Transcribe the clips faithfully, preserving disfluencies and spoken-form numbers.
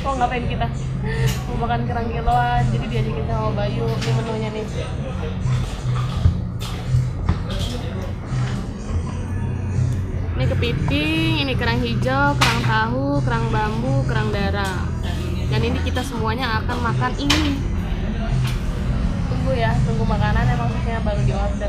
Kok ngapain kita mau makan kerang kiloan, jadi diajakin sama Bayu. Ini menunya nih. Ini kepiting, ini kerang hijau, kerang tahu, kerang bambu, kerang darah. Dan ini kita semuanya akan makan ini. Tunggu ya, tunggu makanan emang maksudnya baru di order.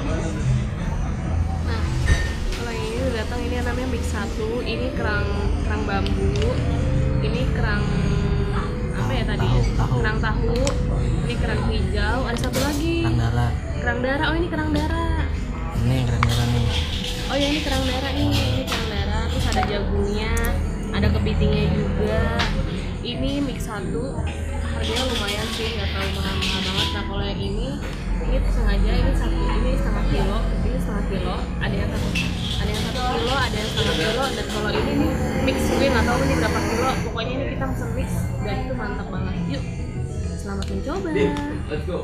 Nah, kalau yang ini udah datang, ini namanya mix satu. Ini kerang kerang bambu, ini kerang apa ya tadi? Tahu, tahu. Kerang tahu. Ini kerang hijau. Ada satu lagi. Kerang darah. Kerang darah. Oh ini kerang darah. Ini kerang darah nih. Oh ya ini kerang darah nih. Ini kerang darah. Terus ada jagungnya, ada kepitingnya juga. Ini mix satu. Harganya lumayan sih, nggak terlalu mahal-mahal banget. Nah kalau yang ini, ini tuh sengaja ini satu, ini setengah kilo, ini setengah kilo. Ada yang satu, ada yang satu kilo, ada yang setengah kilo. Dan kalau ini nih mix, gue nggak tahu ini berapa kilo. Pokoknya ini kita pesen mix dan itu mantap banget. Yuk, selamat mencoba. Let's go.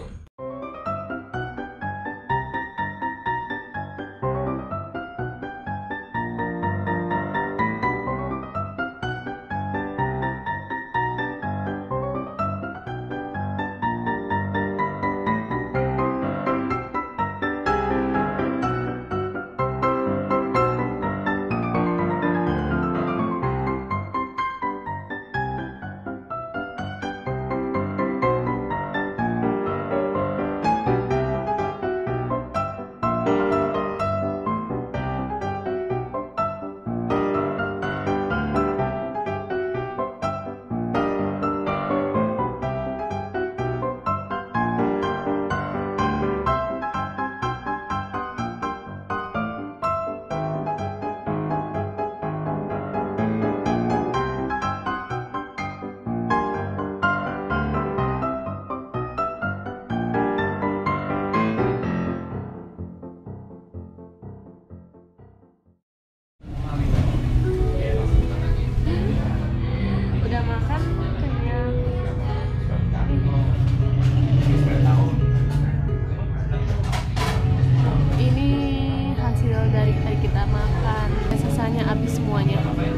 Udah makan kenyang. Ini hasil dari tadi kita makan. Sisanya habis semuanya.